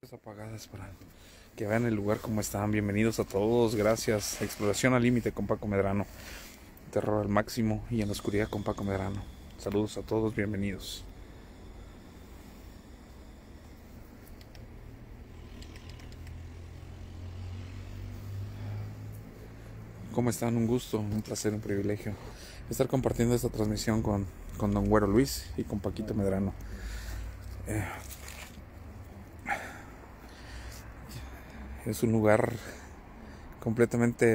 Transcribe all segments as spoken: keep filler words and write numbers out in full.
Apagadas para que vean el lugar como están. Bienvenidos a todos, gracias. Exploración al límite con Paco Medrano. Terror al máximo y en la oscuridad con Paco Medrano. Saludos a todos, bienvenidos. ¿Cómo están? Un gusto, un placer, un privilegio estar compartiendo esta transmisión con, con Don Güero Luis y con Paquito Medrano. Eh, es un lugar completamente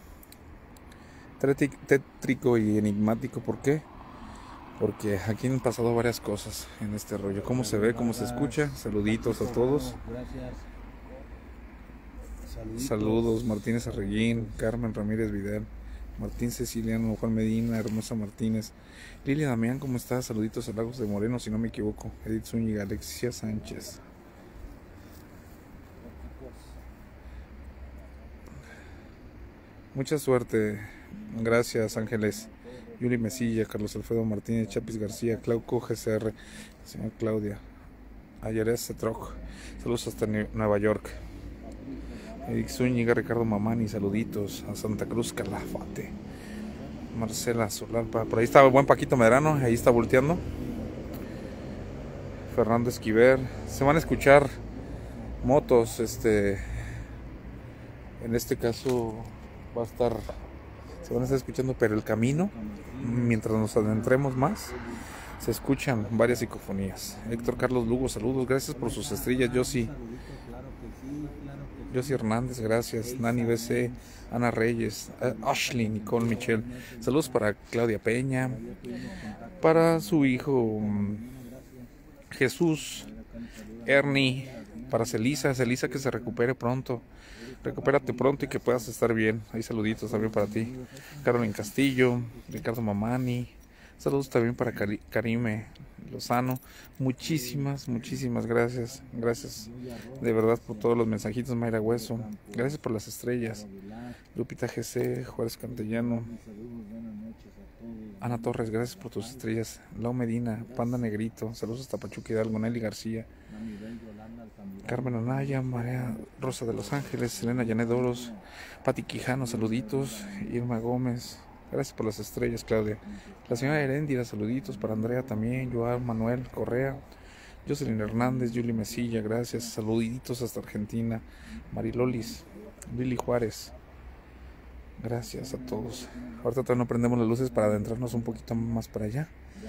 tétrico y enigmático. ¿Por qué? Porque aquí han pasado varias cosas en este rollo. ¿Cómo se ve? ¿Cómo se escucha? Saluditos a todos. Saludos, Martínez Arreguín, Carmen Ramírez Vidal, Martín Ceciliano, Juan Medina, Hermosa Martínez, Lilia Damián, ¿cómo estás? Saluditos a Lagos de Moreno, si no me equivoco. Edith Zúñiga, Alexia Sánchez. Mucha suerte, gracias Ángeles. Yuri Mesilla, Carlos Alfredo Martínez, Chapis García, Clauco G C R, señor Claudia, Ayares Cetroc, saludos hasta Nueva York. Edith Zúñiga, Ricardo Mamani, saluditos a Santa Cruz Calafate. Marcela Solalpa, por ahí está el buen Paquito Medrano, ahí está volteando. Fernando Esquiver, se van a escuchar motos, este, en este caso va a estar, se van a estar escuchando, pero el camino, mientras nos adentremos más, se escuchan varias psicofonías. Héctor Carlos Lugo, saludos, gracias por sus estrellas. Yossi Yossi Hernández, gracias. Nani B C, Ana Reyes, Ashley, Nicole Michelle, saludos para Claudia Peña, para su hijo Jesús, Ernie, para Celisa, Celisa que se recupere pronto. Recupérate pronto y que puedas estar bien. Hay saluditos también para ti. Carolyn Castillo, Ricardo Mamani. Saludos también para Cari Karime Lozano. Muchísimas, muchísimas gracias. Gracias de verdad por todos los mensajitos. Mayra Hueso. Gracias por las estrellas. Lupita G C, Juárez Cantellano. Ana Torres, gracias por tus estrellas. Lau Medina, Panda Negrito. Saludos hasta Pachuca Hidalgo. Nelly García. Carmen Anaya, María Rosa de Los Ángeles, Selena Janet Oros, Pati Quijano, saluditos, Irma Gómez, gracias por las estrellas, Claudia. La señora Heréndira, saluditos para Andrea también, Joan Manuel Correa, Jocelyn Hernández, Yuli Mesilla, gracias, saluditos hasta Argentina, Marilolis, Lili Juárez, gracias a todos. Ahorita todavía no prendemos las luces para adentrarnos un poquito más para allá.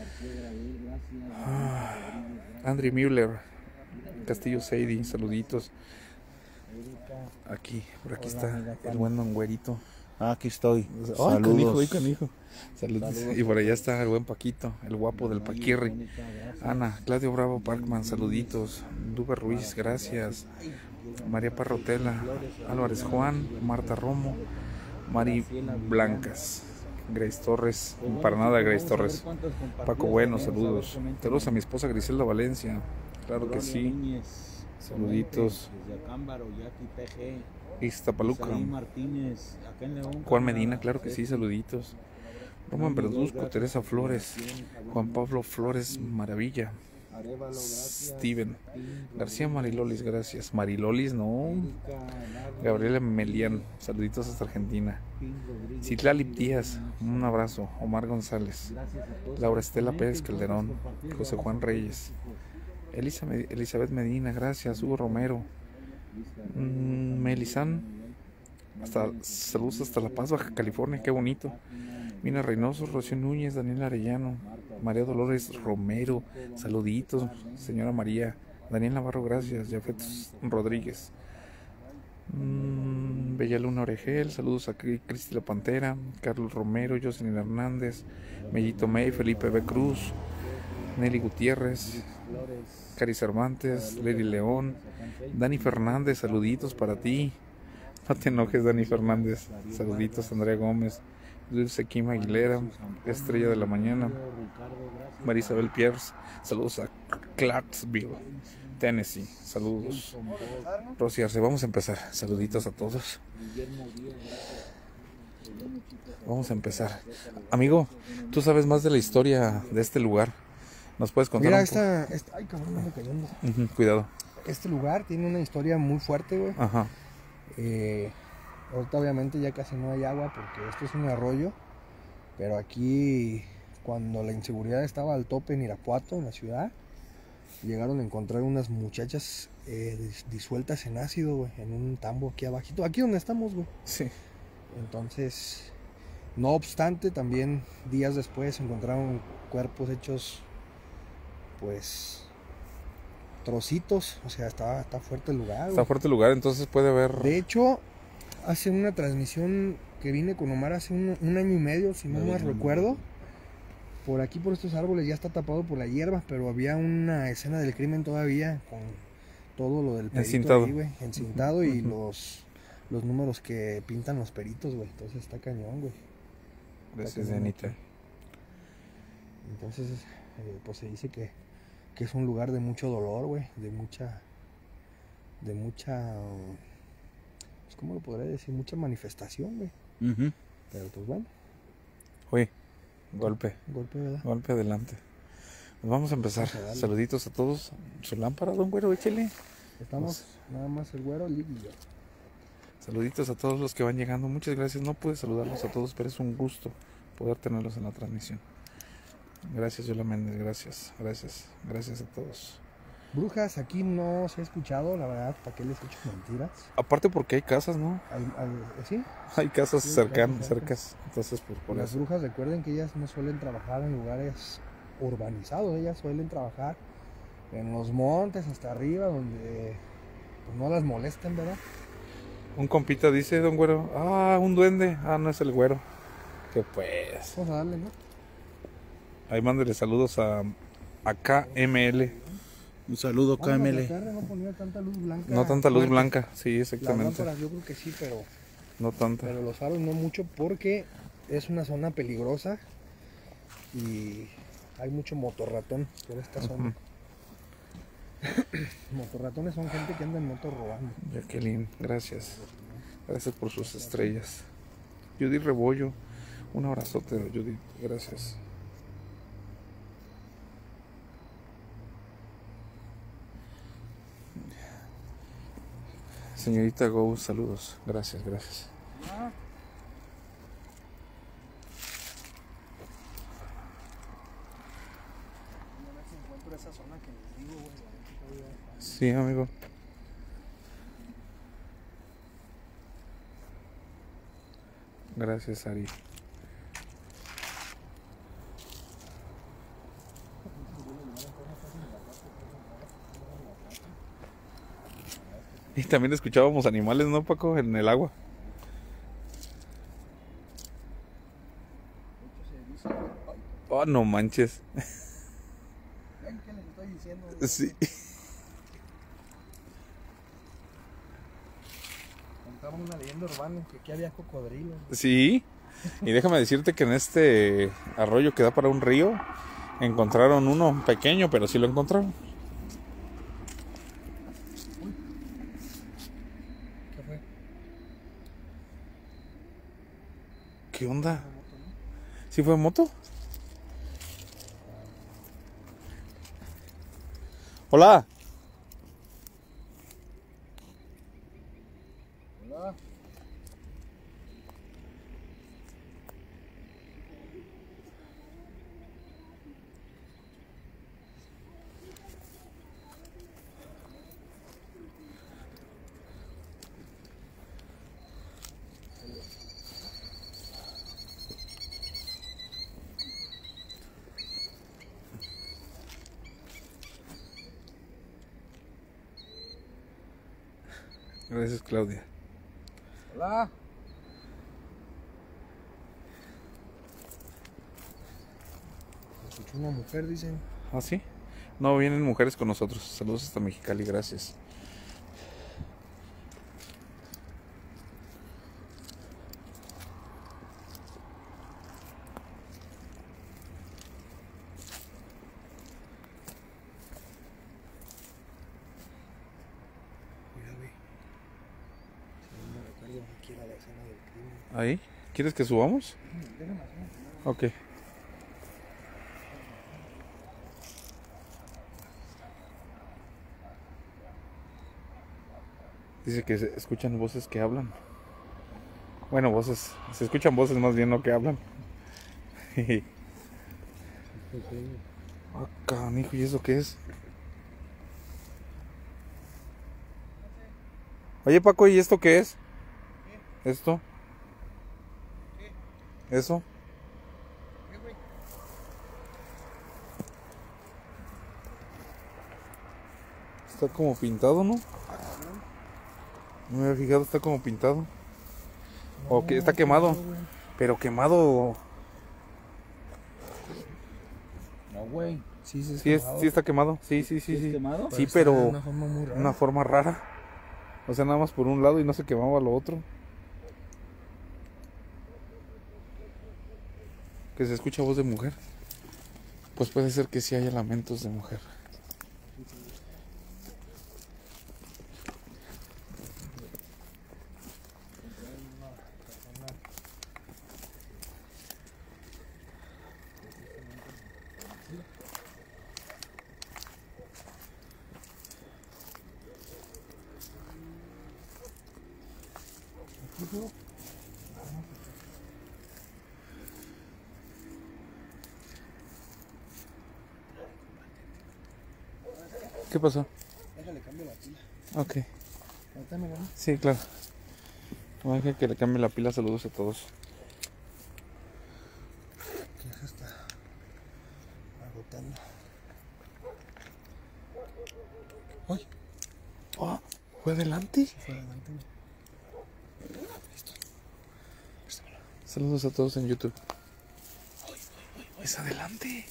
Ah, Andri Müller, Castillo Seidi, saluditos. Aquí, por aquí está el buen Don Güerito. Ah, aquí estoy. Oh, saludos. Canijo, ay, canijo. Saludos. Y por allá está el buen Paquito, el guapo del Paquirri. Ana, Claudio Bravo Parkman, saluditos. Duber Ruiz, gracias. María Parrotela, Álvarez Juan, Marta Romo, Mari Blancas, Grace Torres, para nada Grace Torres. Paco Bueno, saludos. Saludos a mi esposa Griselda Valencia. Claro que sí. Saluditos. Iztapaluca. Juan Medina, claro que sí, saluditos. Roman Verduzco, Teresa Flores, Juan Pablo Flores Maravilla, Steven García Marilolis, gracias. Marilolis, no. Gabriela Melián, saluditos hasta Argentina. Citlalip Díaz, un abrazo. Omar González, Laura Estela Pérez Calderón, José Juan Reyes, Elisa, Elizabeth Medina, gracias. Hugo Romero, mm, Melizán, hasta, saludos hasta La Paz, Baja California, qué bonito. Mina Reynoso, Rocío Núñez, Daniel Arellano, María Dolores Romero, saluditos. Señora María, Daniel Navarro, gracias. Jafet Rodríguez, mm, Bella Luna Oregel, saludos a Cristi La Pantera, Carlos Romero, Jocelyn Hernández, Mellito May, Felipe B. Cruz, Nelly Gutiérrez, Cari Cervantes, Lady León, Dani Fernández, saluditos para ti. No te enojes, Dani Fernández. Saluditos, Andrea Gómez, Dulce Kim Aguilera, Estrella de la Mañana, Marisabel Pierce, saludos a Clarksville, Tennessee, saludos. Rosy Arce, vamos a empezar. Saluditos a todos. Vamos a empezar. Amigo, tú sabes más de la historia de este lugar. ¿Nos puedes contar? Mira, un esta, esta... Ay, cabrón, me cayó. Uh-huh, cuidado. este lugar tiene una historia muy fuerte, güey. Ajá. Eh, ahorita obviamente ya casi no hay agua porque esto es un arroyo. Pero aquí, cuando la inseguridad estaba al tope en Irapuato, en la ciudad, llegaron a encontrar unas muchachas eh, disueltas en ácido, güey, en un tambo aquí abajito, aquí donde estamos, güey. Sí. Entonces, no obstante, también días después encontraron cuerpos hechos, pues, trocitos. O sea, está, está fuerte el lugar, Está güey. fuerte el lugar, entonces puede haber... De hecho, hace una transmisión que vine con Omar hace un, un año y medio, si no mal recuerdo. Por aquí, por estos árboles, ya está tapado por la hierba, pero había una escena del crimen todavía con todo lo del perito Encintado. ahí, güey, encintado. Uh-huh. Y los, los números que pintan los peritos, güey. Entonces está cañón, güey. Gracias, Anita. Entonces, eh, pues se dice que, que es un lugar de mucho dolor, güey, de mucha, de mucha, pues, ¿cómo lo podría decir? Mucha manifestación, güey. Uh-huh. Pero pues bueno. Oye, golpe. Golpe, ¿verdad? Golpe adelante. Pues vamos a empezar. Vamos a Saluditos a todos. Su lámpara, don Güero, échele. Estamos pues, nada más el Güero, Lick y yo. Saluditos a todos los que van llegando. Muchas gracias. No pude saludarlos a todos, pero es un gusto poder tenerlos en la transmisión. Gracias, Yola Méndez. Gracias, gracias, gracias a todos. Brujas, aquí no se ha escuchado, la verdad, ¿para qué les he hecho mentiras? Aparte porque hay casas, ¿no? ¿Hay, hay, ¿Sí? Hay casas sí, cercanas, cercas. Entonces, pues por Las eso. brujas, recuerden que ellas no suelen trabajar en lugares urbanizados, ellas suelen trabajar en los montes hasta arriba, donde pues, no las molesten, ¿verdad? Un compita dice, don Güero, ah, un duende. Ah, no es el Güero. Que pues. Vamos a darle, ¿no? Ahí mándele saludos a, a K M L. Un saludo, K M L. No ponía tanta luz blanca. No tanta luz fuerte. blanca, sí, exactamente. Las lámparas yo creo que sí, pero no tanta. Pero los faros no mucho porque es una zona peligrosa y hay mucho motorratón por esta uh-huh. zona. Motorratones son gente que anda en moto robando. Jacqueline, gracias. Gracias por sus estrellas. Judith Rebollo, un abrazote, Judith, gracias. Señorita Go, saludos. Gracias, gracias. Sí, amigo. Gracias, Ari. Y también escuchábamos animales, ¿no, Paco? En el agua. Oh, no manches. ¿Ven qué les estoy diciendo? Sí. Contaban una leyenda urbana que aquí había cocodrilos. Sí. Y déjame decirte que en este arroyo que da para un río encontraron uno pequeño, pero sí lo encontraron. ¿Qué fue? ¿Qué onda? ¿Sí fue moto? Hola. Hola. Gracias, Claudia. Hola. Escuché una mujer, dicen. ¿Ah, sí? No, vienen mujeres con nosotros. Saludos hasta Mexicali, gracias. ¿Ahí? ¿Quieres que subamos? Ok. Dice que se escuchan voces que hablan. Bueno, voces, se escuchan voces más bien, no que hablan. Ah, canijo, ¿y eso qué es? Oye, Paco, ¿y esto qué es? ¿Esto? ¿Eso? Está como pintado, ¿no? No me había fijado, está como pintado. O que está quemado. Pero quemado. No, güey. Sí, sí, Sí, es, sí está quemado. Sí, sí, sí, ¿Sí es sí. quemado? Sí, pero de una forma muy rara. una forma rara. O sea, nada más por un lado y no se quemaba lo otro. Que se escucha voz de mujer. Pues puede ser que sí haya lamentos de mujer. ¿Qué pasó? Déjale cambio la pila. Ok. Ahorita me gano. Sí, claro. Voy a dejar que le cambie la pila. Saludos a todos. Que ya se está agotando. ¡Ay! Oh, ¿fue adelante? Fue adelante. Saludos a todos en YouTube. Es adelante.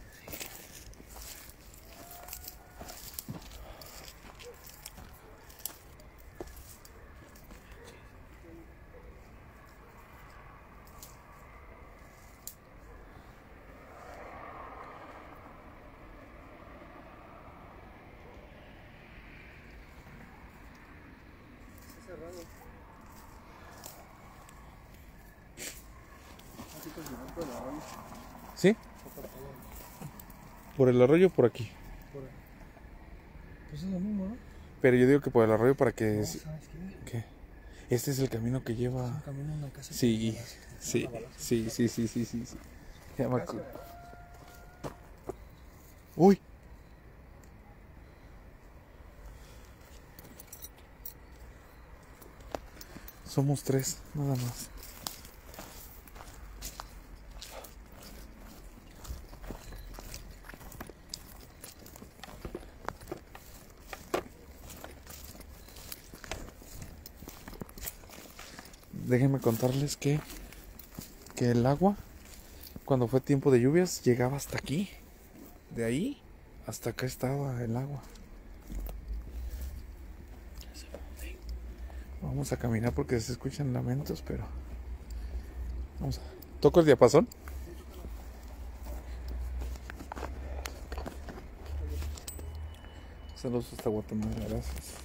¿Sí? Por el arroyo por aquí. Pues es lo mismo, ¿no? Pero yo digo que por el arroyo para que... No, sí- ¿sabes qué? ¿Qué? Este es el camino que lleva... Un camino a una casa. Sí, sí, sí, sí, sí, sí, sí, sí. Ya me acu- Uy. Somos tres, nada más. Déjenme contarles que, que el agua, cuando fue tiempo de lluvias, llegaba hasta aquí. De ahí hasta acá estaba el agua. Vamos a caminar porque se escuchan lamentos, pero... Vamos a... ¿Toco el diapasón? Saludos hasta Guatemala, gracias.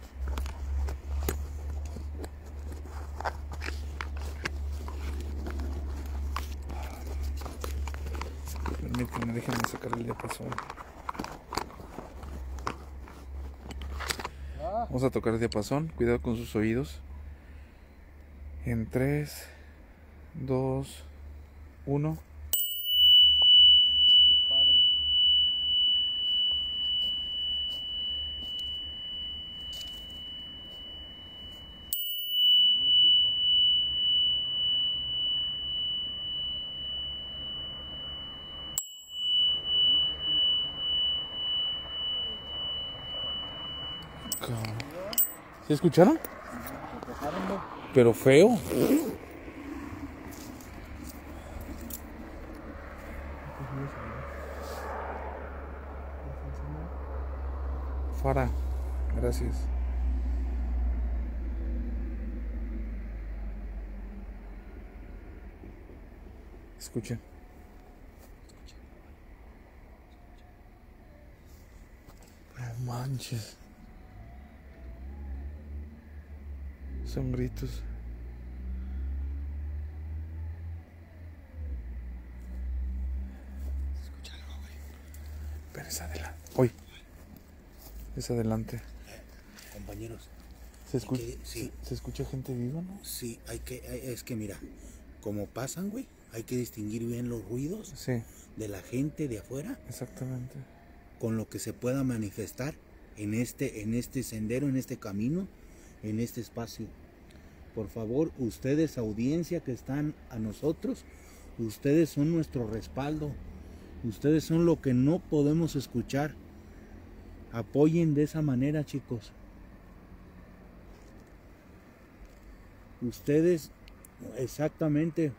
Permítanme, déjenme sacar el diapasón. Vamos a tocar el diapasón, cuidado con sus oídos. En tres, dos, uno. ¿Sí escucharon? Pero feo. Fara, gracias. Escuchen. No manches. Son gritos. Escucha algo, güey. Pero es adelante. Hoy. Es adelante. Compañeros, ¿Se escucha, que, sí. ¿Se, se escucha gente viva, no? Sí, hay que, hay, es que mira, como pasan, güey, hay que distinguir bien los ruidos sí. de la gente de afuera. Exactamente. Con lo que se pueda manifestar en este, en este sendero, en este camino, en este espacio. Por favor, ustedes, audiencia que están a nosotros, ustedes son nuestro respaldo. Ustedes son lo que no podemos escuchar. Apoyen de esa manera, chicos. Ustedes, exactamente,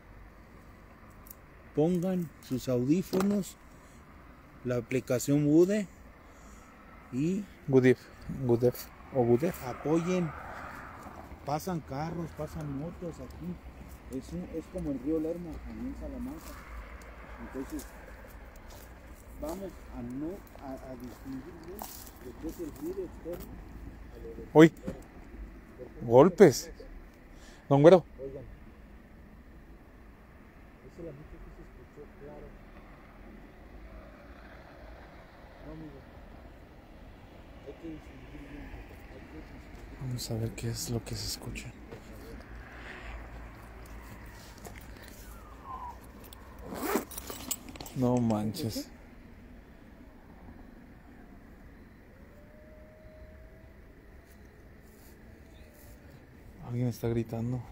pongan sus audífonos, la aplicación Bude y Gudif, Gudef o Gudef. Apoyen. Pasan carros, pasan motos aquí. Es, un, es como el río Lerma, aquí en Salamanca. Entonces, vamos a no a, a distinguir bien lo que es el ruido externo. Uy, golpes. Don Güero. Oigan, esa es la música que se escuchó, claro. No, amigo. Hay que distinguir bien. Hay que distinguir. Vamos a ver qué es lo que se escucha. No manches. Alguien está gritando.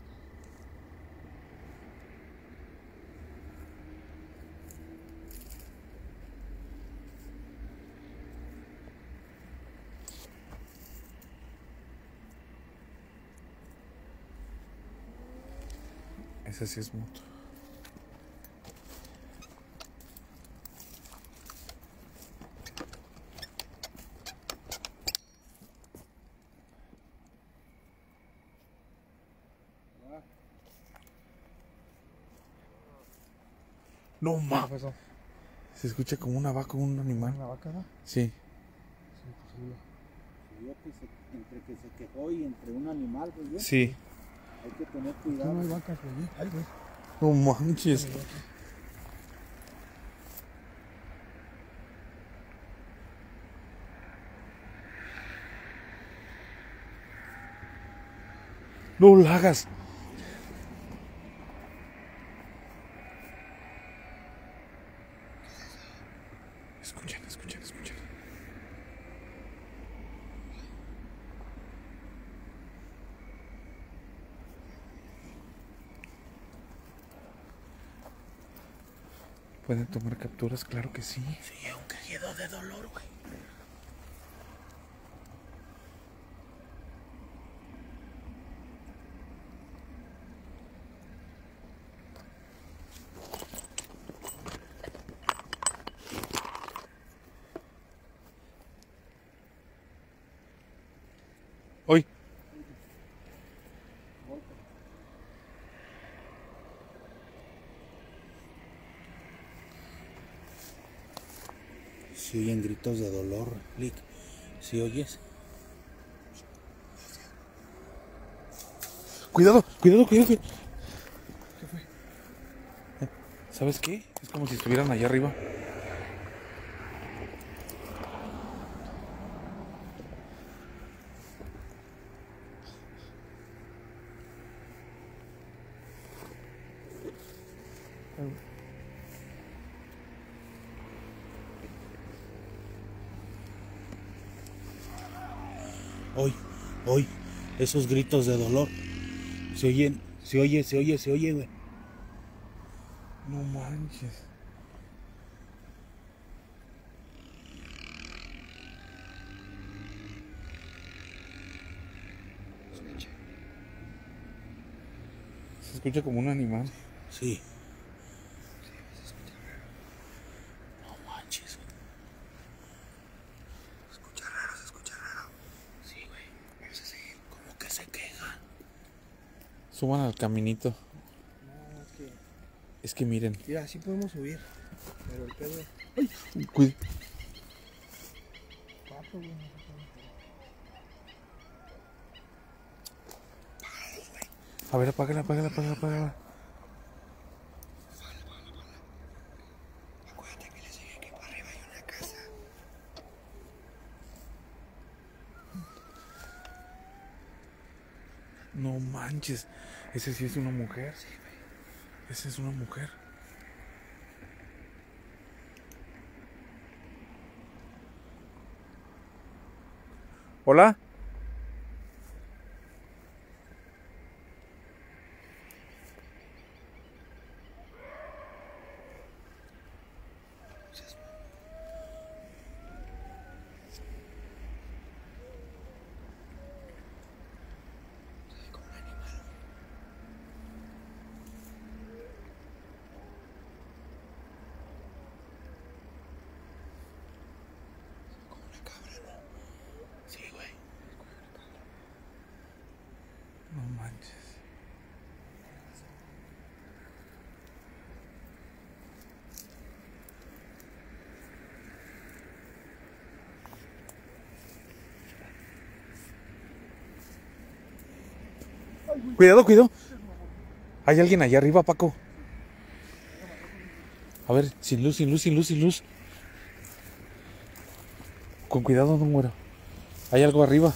Ese sí es mutuo. No mames. Se escucha como una vaca o un animal. ¿Una vaca, no? Sí. Sí, posible. Yo que se, entre que se quejó y entre un animal, pues bien. Sí. Hay que tener Aquí cuidado. no hay vacas, güey. Ay, güey. No manches. No la hagas. Escuchen, escuchen, escuchen. ¿Pueden tomar capturas? Claro que sí. Sí, un quejido de dolor, güey. Hoy. Si oyen gritos de dolor, Lick. Si oyes. Cuidado, cuidado, cuidado, cuidado. ¿Qué fue? ¿Sabes qué? Es como si estuvieran allá arriba. Hoy, hoy, esos gritos de dolor. Se oyen, se oye, se oye, se oye, güey. No manches. Se escucha como un animal. Sí. No manches, güey. Se escucha raro, se escucha raro. Sí, güey. Vamos a seguir. Como que se quejan. Suban al caminito. No, es que... Es que miren. Mira, sí podemos subir. Pero el pedo... Ay, cuida. Cuatro, güey. No se puede. A ver, apágala, apágala, apágala, apágala. Acuérdate que le sigue que para arriba hay una casa. No manches. Ese sí es una mujer. Sí, esa es una mujer. Hola. No manches. Cuidado, cuidado. Hay alguien allá arriba, Paco. A ver, sin luz, sin luz, sin luz, sin luz. Con cuidado, no muero. Hay algo arriba.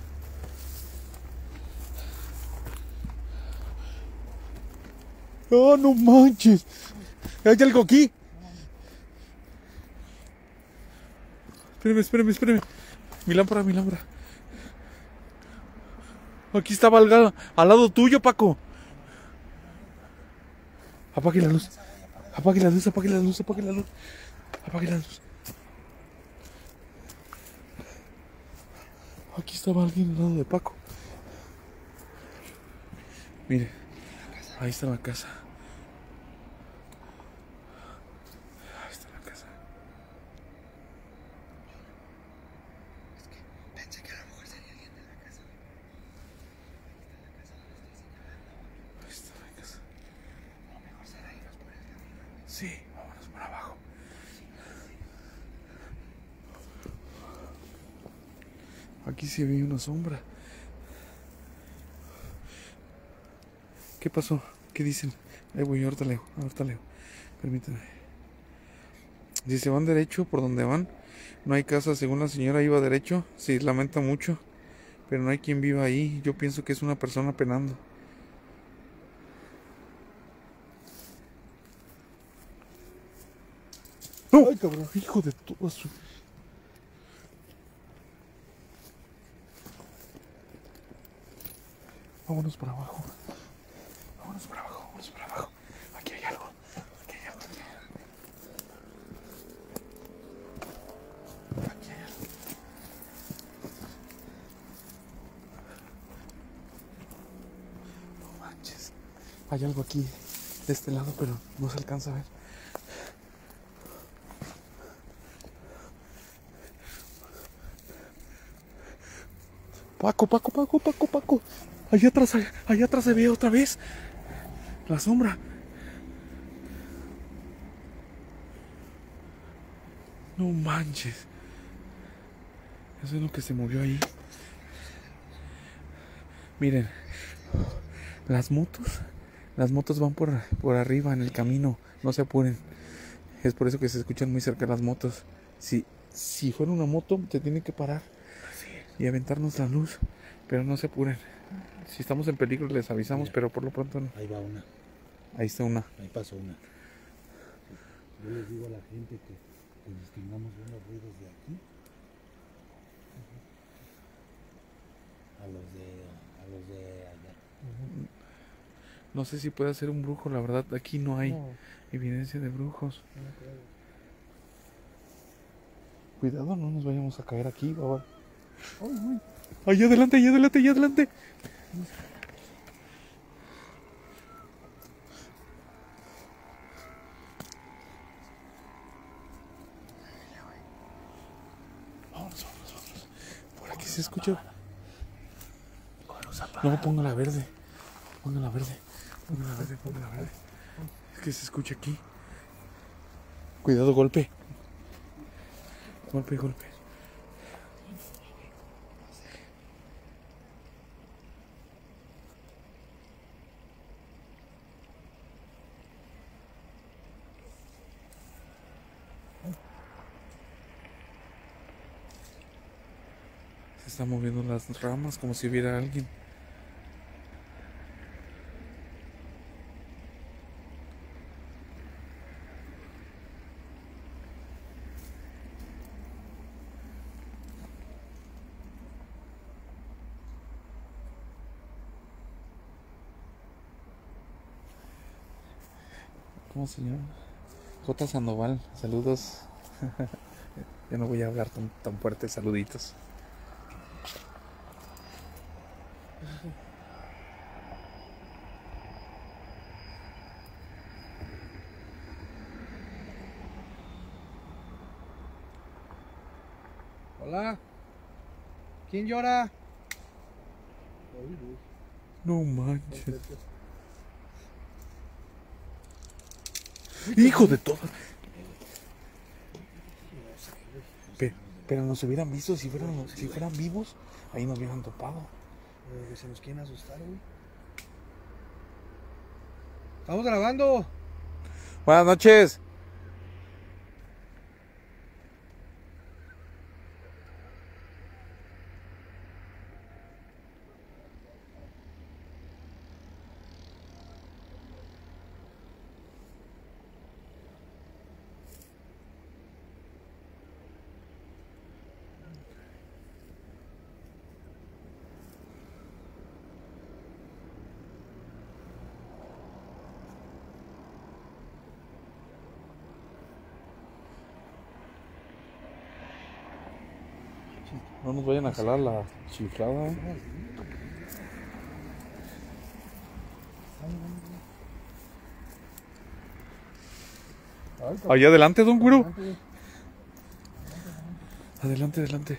¡Oh, no manches! ¿Hay algo aquí? Espérame, espérame, espérame. Mi lámpara, mi lámpara. Aquí estaba al, al lado tuyo, Paco. Apague la luz. Apague la luz, apague la luz, apague la luz. Apague la luz. Aquí estaba alguien al lado de Paco. Mire, ahí está la casa. Ahí está la casa. Es que pensé que a lo mejor sería alguien de la casa. Ahí está la casa. A lo mejor será irnos por el camino. Sí, vámonos por abajo. Aquí sí vi una sombra. ¿Qué pasó? ¿Qué dicen? Ahí voy, ahorita leo, ahorita leo. Permítame. Si se van derecho, por donde van, no hay casa. Según la señora iba derecho, sí, lamenta mucho, pero no hay quien viva ahí. Yo pienso que es una persona penando. ¡No! ¡Ay, cabrón! Hijo de todo su... Vámonos para abajo. Vámonos para abajo, vámonos para abajo. Aquí hay algo. Aquí hay algo. Aquí hay algo. No manches. Hay algo aquí de este lado, pero no se alcanza a ver. Paco, Paco, Paco, Paco, Paco. Allá atrás, allá atrás se ve otra vez la sombra. No manches. Eso es lo que se movió ahí. Miren, las motos, las motos van por, por arriba en el camino. No se apuren. Es por eso que se escuchan muy cerca las motos. Si, si fuera una moto, te tiene que parar y aventarnos la luz. Pero no se apuren. Si estamos en peligro les avisamos. Mira, pero por lo pronto no. Ahí va una. Ahí está una. Ahí pasó una. Yo les digo a la gente que, que distingamos unos ruidos de aquí a los de, a los de allá. No sé si puede ser un brujo, la verdad. Aquí no hay No. evidencia de brujos. No creo. Cuidado, no nos vayamos a caer aquí, baba. Ay, ay. Allá adelante, allá adelante, allá adelante. Vámonos, vámonos, vámonos. Por aquí se escucha. No, ponga la verde. Ponga la verde. Ponga la verde, ponga la verde. Es que se escucha aquí. Cuidado, golpe. Golpe, golpe. Se están moviendo las ramas como si hubiera alguien. ¿Cómo se llama? J. Sandoval, saludos. Ya no voy a hablar tan, tan fuerte, saluditos. Hola. ¿Quién llora? No manches. Hijo de todo. Pero, pero nos hubieran visto si fueran, si fueran vivos, ahí nos hubieran topado. Eh, que se nos quieren asustar, güey. Estamos grabando. Buenas noches. No nos vayan a jalar la chiflada. ¿Eh? Allá adelante, don Güero. Adelante, adelante.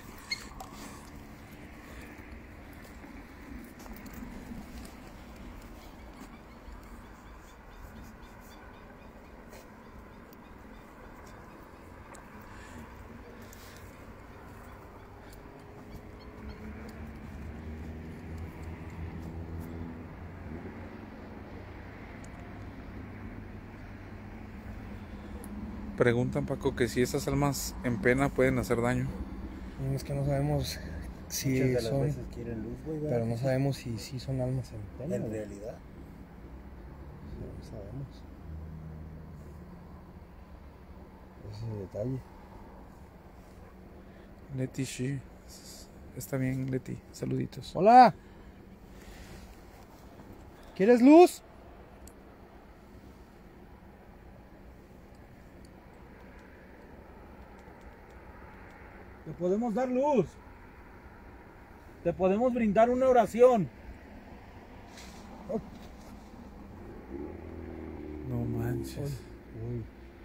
Preguntan, Paco, que si esas almas en pena pueden hacer daño. Es que no sabemos si Muchas de las son, veces quieren luz, güey, ¿verdad? pero no sabemos si sí son almas en pena. En güey. realidad. No sabemos. Ese es el detalle. Leti, sí. Está bien, Leti. Saluditos. Hola. ¿Quieres luz? Te podemos dar luz. Te podemos brindar una oración. No manches. Uy.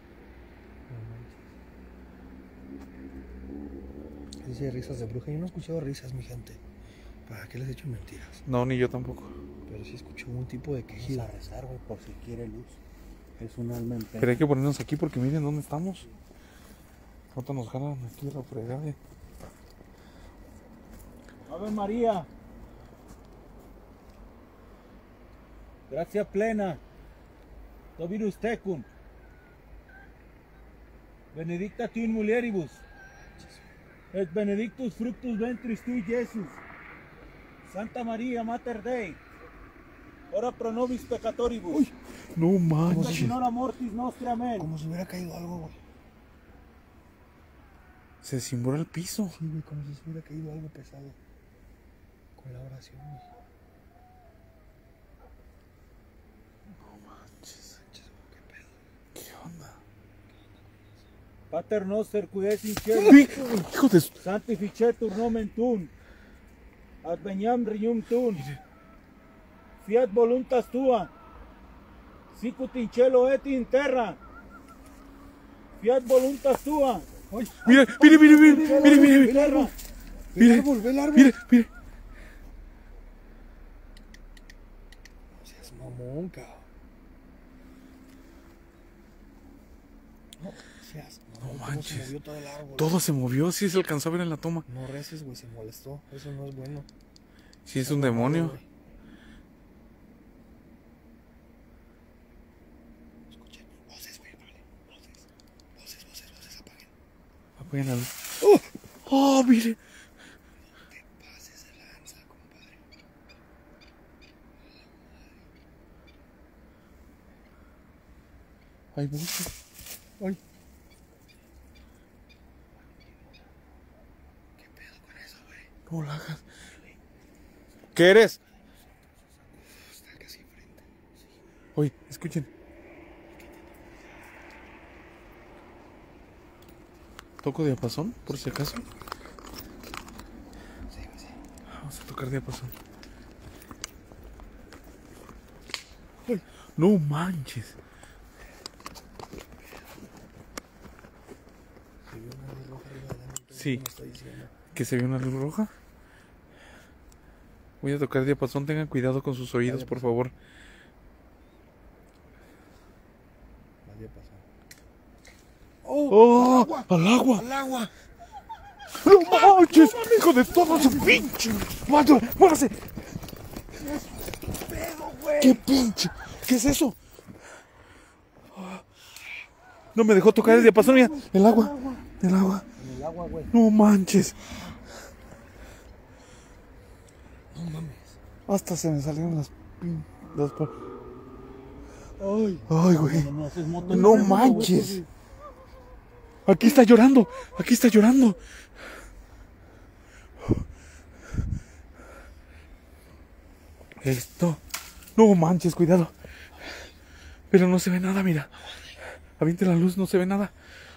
No manches. Dice risas de bruja. Yo no he escuchado risas, mi gente. ¿Para qué les he hecho mentiras? No, ni yo tampoco. Pero sí escucho un tipo de quejido. Vamos a rezar, güey, por si quiere luz. Es un alma en pena. Pero hay que ponernos aquí porque miren dónde estamos. Ahorita nos jalan aquí la fregada. Ave María. Gracia plena. Dominus tecum. Benedicta tu in mulieribus. Et benedictus fructus ventris tui, Jesús. Santa María, Mater Dei. Ora pro nobis peccatoribus. Uy, no Et manches. Signora mortis nostri, amén. Como si hubiera caído algo, güey. Se cimbró el piso. Sí, güey, como si se hubiera caído algo pesado. Con la oración, güey. No manches. ¿Qué pedo? ¿Qué onda? Pater noster qui es in cielo. Uy, hijo de su... Sanctificetur nomen tuum. Adveniam regnum tuum. Fiat voluntas tua. Sicut in cielo et in terra. Fiat voluntas tua. Mira, mire, mire, mire, mire, mire, mire. In terra. Ve el Mire, árbol, ve el árbol. Mire, mire. No seas mamón, cabrón. No seas mamón. No ¿Cómo manches. se movió todo el árbol? Todo se movió, sí se alcanzó a ver en la toma. No reces, güey, se molestó. Eso no es bueno. Sí, es un demonio. Güey. Escuchen, voces, güey, vale. Voces, voces, voces, voces, apaguen. Apaguen la luz. ¡Oh! ¡Oh, mire! Te pases de lanza, compadre. Hay voces. Ay. ¿Qué pedo con eso, güey? No la hagas. ¿Qué eres? Está casi enfrente. Oye, escuchen. ¿Toco diapasón, por si acaso? Vamos a tocar diapasón. Uy, no manches. Sí, que se vio una luz roja. Voy a tocar diapasón, tengan cuidado con sus oídos, por favor. ¡Oh! ¡Oh! ¡Al agua! ¡Al agua! ¡No manches! ¡Hijo de todo su pinche! ¡Muévase! ¡Muévase! ¡Qué pinche! ¿Qué es eso? No me dejó tocar el diapasón, mira. El agua. El agua. El agua, güey. No manches. No mames. Hasta se me salieron las pin... Las pa... Ay. Ay, güey. No manches. Aquí está llorando. Aquí está llorando. Esto. No manches, cuidado. Pero no se ve nada, mira. Aviente la luz, no se ve nada.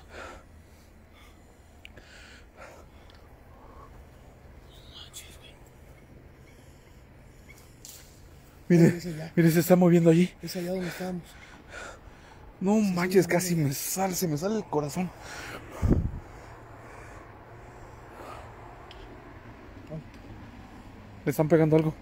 Mire, mire, se está moviendo allí. Es allá donde estábamos. No manches, casi me sale, se me sale el corazón. Le están pegando algo.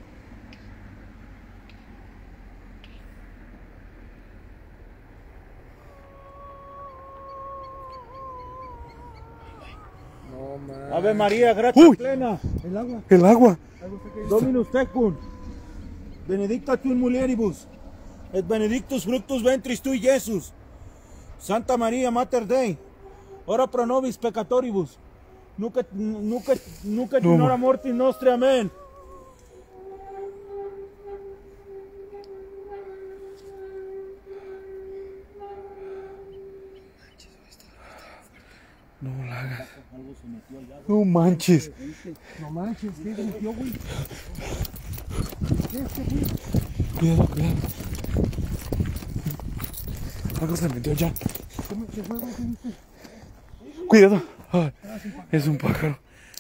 No mames. Ave María, gracia Uy. plena. El agua. El agua. Dominus tecum. Benedicta tu in mulieribus. Et benedictus fructus ventris tui, Iesus. Santa María, Mater Dei. Ora pro nobis peccatoribus. Nunca, nunca, nunca No. in hora mortis nostri. Amén. No la hagas. No manches. No manches, ¿qué se metió, güey? Cuidado, cuidado. Algo se metió ya. ¿Qué fue, güey? ¿Qué viste? Cuidado. Ay, es un pájaro.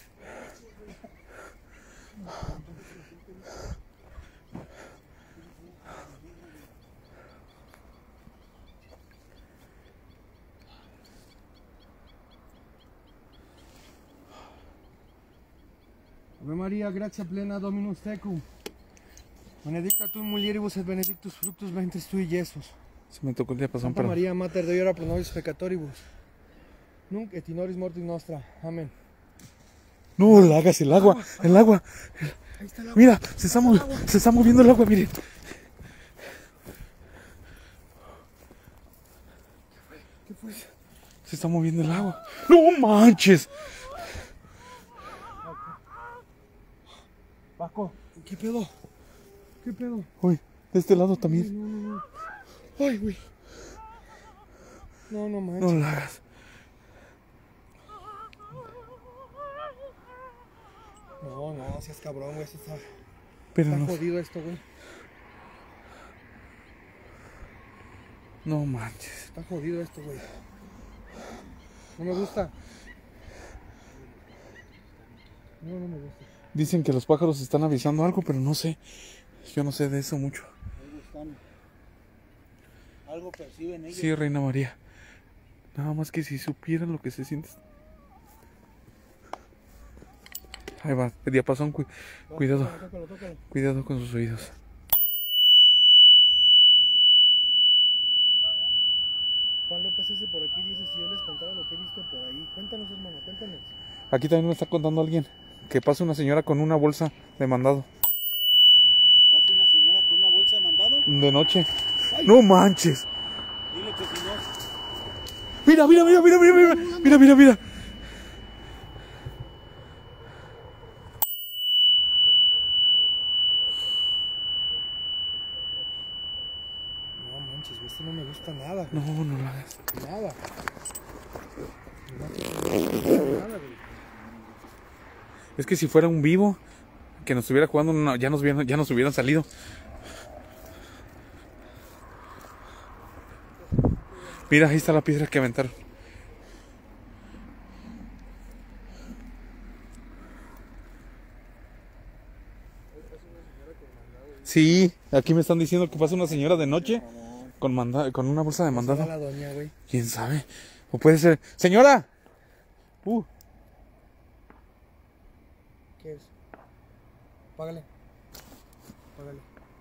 Ave María, gracia plena, Dominus tecum. Benedicta tu in mulieribus et benedictus fructus ventris tui, Iesus. Se me tocó el diapasón, Santa pero... María, Mater Dei, ora pro nobis peccatoribus. Nunc et in horis mortis nostra. Amén. No la hagas, el agua, el agua. Ahí está el agua. Mira, se está, movi- se está moviendo el agua, miren. ¿Qué fue? Se está moviendo el agua. ¡No manches! Paco. ¿Qué pedo? ¿Qué pedo? Uy, de este lado también. No, no, no. Ay, güey. No, no manches. No la hagas. No, no, seas cabrón, güey. Esto está, Pero está no, jodido esto, güey. no manches. Está jodido esto, güey. No me gusta. No, no me gusta. Dicen que los pájaros están avisando algo, pero no sé. Yo no sé de eso mucho. Algo perciben ellos. Sí, Reina María. Nada más que si supieran lo que se siente. Ahí va, el diapasón, cu- cuidado, Tócalo, tócalo. cuidado con sus oídos. Juan López ese por aquí dice si yo les contara lo que he visto por ahí. Cuéntanos, hermano, cuéntanos. Aquí también me está contando alguien que pasa una señora con una bolsa de mandado. ¿Pasa una señora con una bolsa de mandado? De noche. No manches. Dile que si no. Mira, mira, mira, mira, mira, mira, mira, mira, mira. No manches, güey, esto no me gusta nada. No, no lo hagas. Nada. Nada, güey. Es que si fuera un vivo que nos estuviera jugando, no, ya, nos hubieran, ya nos hubieran salido. Mira, ahí está la piedra que aventaron. Sí, aquí me están diciendo que pasa una señora de noche con manda con una bolsa de mandado. La doña, güey. ¿Quién sabe? O puede ser... ¡Señora! Uh. ¿Qué es? Págale. Págale.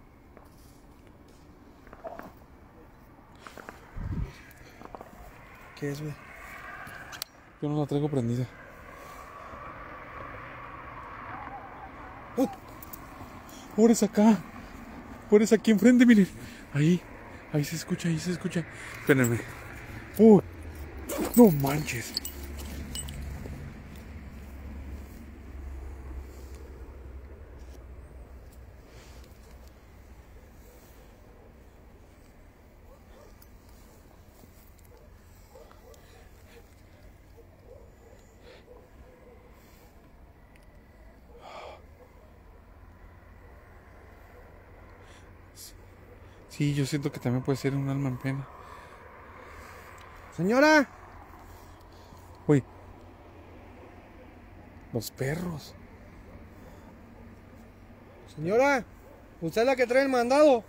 ¿Qué es, güey? Yo no la traigo prendida. ¡Oh! Ahora es acá. Ahora es aquí enfrente, miren. Ahí. Ahí se escucha, ahí se escucha. Espérenme. ¡Uh! No manches. Sí, yo siento que también puede ser un alma en pena. Señora. Uy. Los perros. Señora. Usted es la que trae el mandado.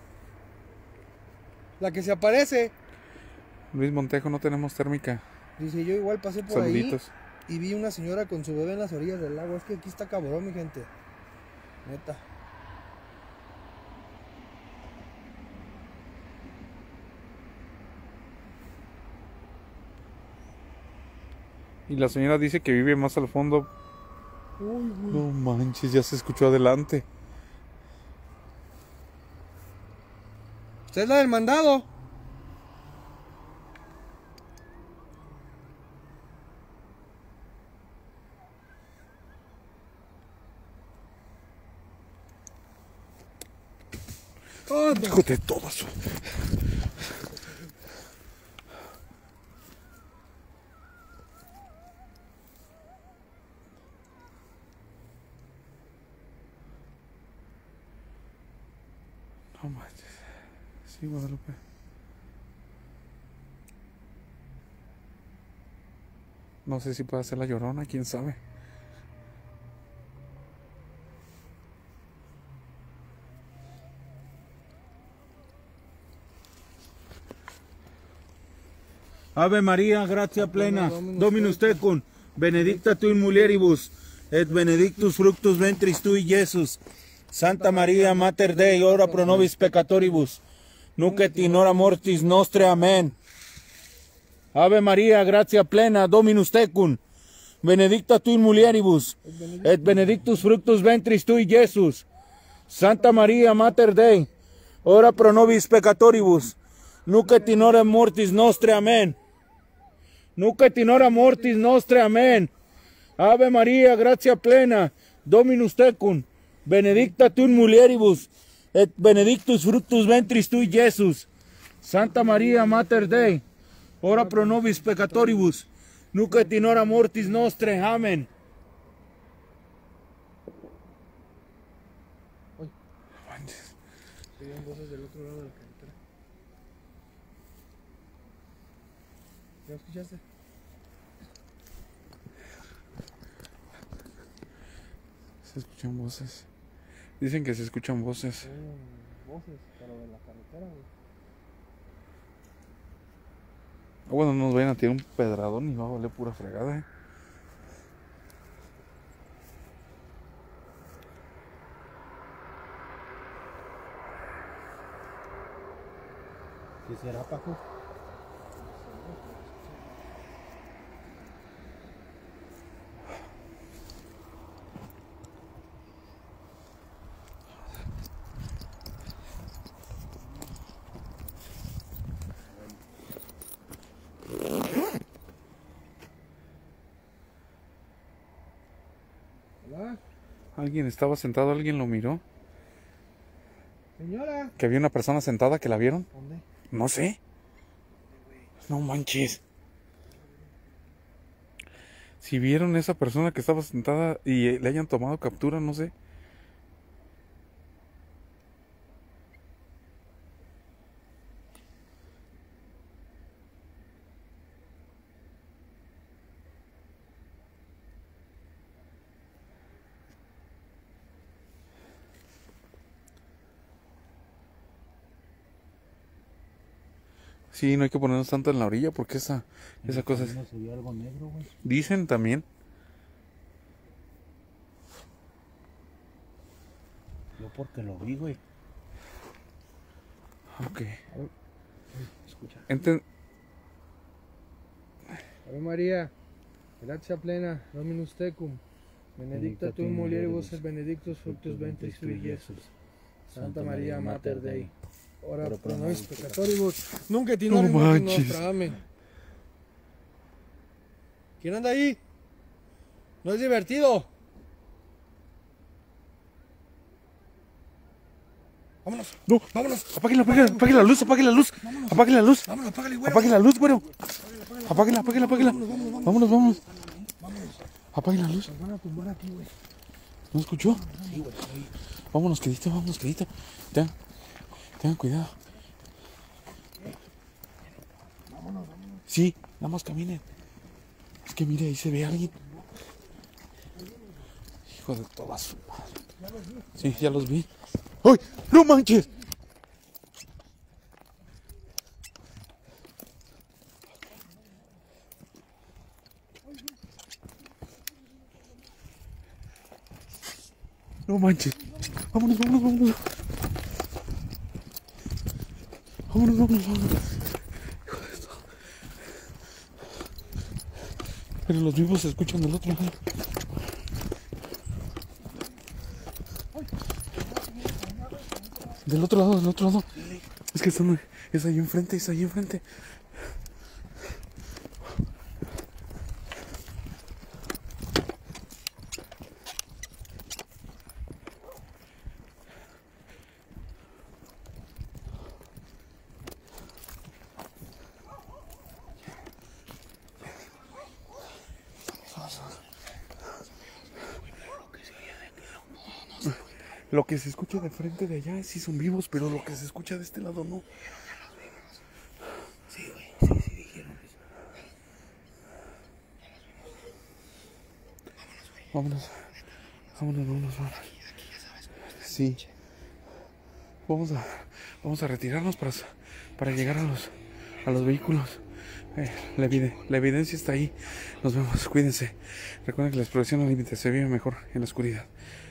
La que se aparece. Luis Montejo, no tenemos térmica. Dice, yo igual pasé por Saluditos. ahí y vi una señora con su bebé en las orillas del lago. Es que aquí está cabrón, mi gente. Neta. Y la señora dice que vive más al fondo. Uy, uy. No manches, ya se escuchó adelante. ¿Usted es la del mandado? Oh, hijo de todas. No manches. Sí, Guadalupe. No sé si puede hacer la llorona, quién sabe. Ave María, gratia plena, Dominus tecum, benedicta tu in mulieribus, et benedictus fructus ventris tui, Iesus. Santa María, Mater Dei, ora pro nobis peccatoribus, nunc et in hora mortis nostre. Amén. Ave María, gratia plena, Dominus tecum, benedicta tu in mulieribus, et benedictus fructus ventris tui, Iesus. Santa María, Mater Dei, ora pro nobis peccatoribus, nunc et in hora mortis nostre. Amén. Nunc et in hora mortis nostre. Amén. Ave María, gratia plena, Dominus tecum, benedicta tu in mulieribus, et benedictus fructus ventris tui, Iesus. Santa María, Mater Dei, ora pro nobis peccatoribus, nunc et in hora mortis nostre. Amén. Oían voces del otro lado de la carretera. ¿Ya escuchaste? Se escuchan voces. Dicen que se escuchan voces. Mm, voces, pero de la carretera, güey. Ah, bueno, no nos vayan a tirar un pedradón y va a valer pura fregada, eh. ¿Qué será, Paco? Hola, Alguien estaba sentado, alguien lo miró. señora. Que había una persona sentada que la vieron. ¿Dónde? No sé. No manches. Si vieron esa persona que estaba sentada y le hayan tomado captura, no sé. Sí, no hay que ponernos tanto en la orilla porque esa, esa cosa es... Se vio algo negro, güey. Dicen también. Yo porque lo vi, güey. Ok. Escucha. Enten... Ave María, gratia plena, Dominus tecum, benedicta tu in mulieribus et benedictus fructus ventris tui, Iesus. Santa María, Mater Dei, ora pro nobis peccatoribus, nunc et in hora No mortis manches. nostra. Amén. ¿Quién anda ahí? ¿No es divertido? Vámonos, No, vámonos, apáguenla, apáguenla, apáguenla la luz, apáguenla la luz. Apáguenla la luz. vámonos, apágale, güey. Apáguenla la luz, güero. Apáguenla, apáguenla, apáguenla. Vámonos, vámonos. Apaguen la luz. Nos van a tumbar aquí, güey. ¿No escuchó? Vámonos, quedito, vámonos, quedito. Tengan, tengan cuidado. Sí, nada más caminen. Es que mire, ahí se ve alguien. Hijo de toda su madre. Sí, ya los vi. ¡Ay! ¡No manches! No manches. Vámonos, vámonos, vámonos. Vámonos, vámonos, vámonos. Hijo de esto. Pero los vivos se escuchan del otro lado. Del otro lado, del otro lado. Es que están, es ahí enfrente, es ahí enfrente. Lo que se escucha de frente de allá sí son vivos, pero lo que se escucha de este lado no. Sí, güey, sí, sí, dijeron eso. Vámonos, vámonos, vámonos, vámonos. Sí. Vamos a, vamos a retirarnos para, para llegar a los, a los vehículos. Eh, la, evide, la evidencia está ahí. Nos vemos, cuídense. Recuerden que la exploración al límite se vive mejor en la oscuridad.